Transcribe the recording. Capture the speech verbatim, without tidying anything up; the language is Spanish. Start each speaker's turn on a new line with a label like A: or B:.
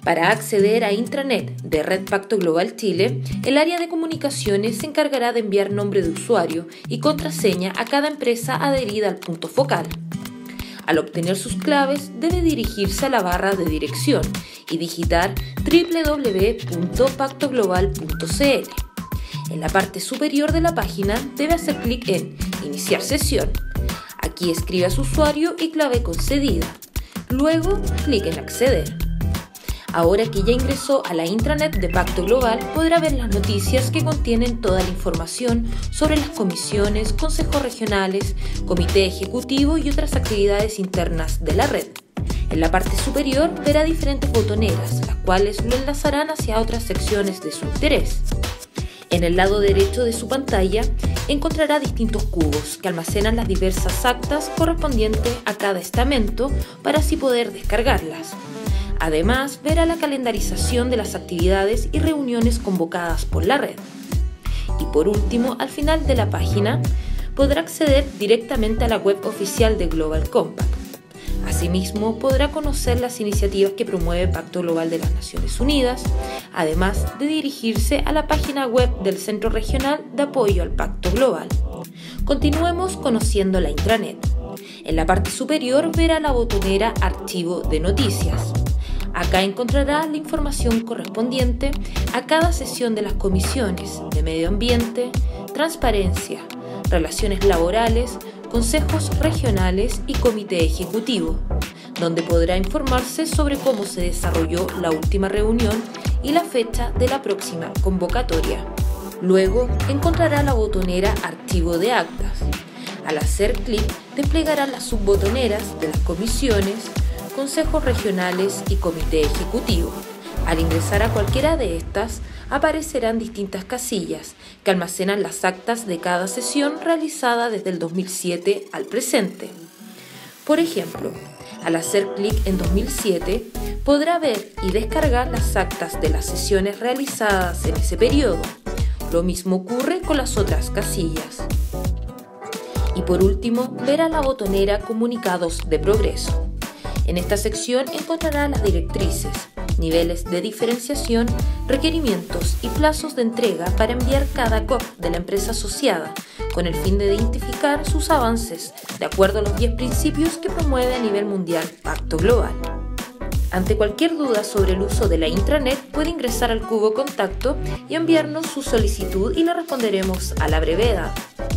A: Para acceder a intranet de Red Pacto Global Chile, el área de comunicaciones se encargará de enviar nombre de usuario y contraseña a cada empresa adherida al punto focal. Al obtener sus claves, debe dirigirse a la barra de dirección y digitar doble u doble u doble u punto pacto global punto c l. En la parte superior de la página debe hacer clic en Iniciar sesión. Aquí escriba su usuario y clave concedida. Luego, clic en Acceder. Ahora que ya ingresó a la intranet de Pacto Global, podrá ver las noticias que contienen toda la información sobre las comisiones, consejos regionales, comité ejecutivo y otras actividades internas de la red. En la parte superior verá diferentes botoneras, las cuales lo enlazarán hacia otras secciones de su interés. En el lado derecho de su pantalla encontrará distintos cubos que almacenan las diversas actas correspondientes a cada estamento para así poder descargarlas. Además, verá la calendarización de las actividades y reuniones convocadas por la red. Y por último, al final de la página, podrá acceder directamente a la web oficial de Global Compact. Asimismo, podrá conocer las iniciativas que promueve Pacto Global de las Naciones Unidas, además de dirigirse a la página web del Centro Regional de Apoyo al Pacto Global. Continuemos conociendo la intranet. En la parte superior verá la botonera Archivo de Noticias. Acá encontrará la información correspondiente a cada sesión de las comisiones de Medio Ambiente, Transparencia, Relaciones Laborales, Consejos Regionales y Comité Ejecutivo, donde podrá informarse sobre cómo se desarrolló la última reunión y la fecha de la próxima convocatoria. Luego encontrará la botonera Archivo de Actas. Al hacer clic, desplegará las subbotoneras de las comisiones, consejos regionales y comité ejecutivo. Al ingresar a cualquiera de estas, aparecerán distintas casillas que almacenan las actas de cada sesión realizada desde el dos mil siete al presente. Por ejemplo, al hacer clic en dos mil siete, podrá ver y descargar las actas de las sesiones realizadas en ese periodo. Lo mismo ocurre con las otras casillas. Y por último, verá la botonera Comunicados de Progreso. En esta sección encontrará las directrices, niveles de diferenciación, requerimientos y plazos de entrega para enviar cada C O P de la empresa asociada, con el fin de identificar sus avances de acuerdo a los diez principios que promueve a nivel mundial Pacto Global. Ante cualquier duda sobre el uso de la intranet, puede ingresar al cubo Contacto y enviarnos su solicitud y le responderemos a la brevedad.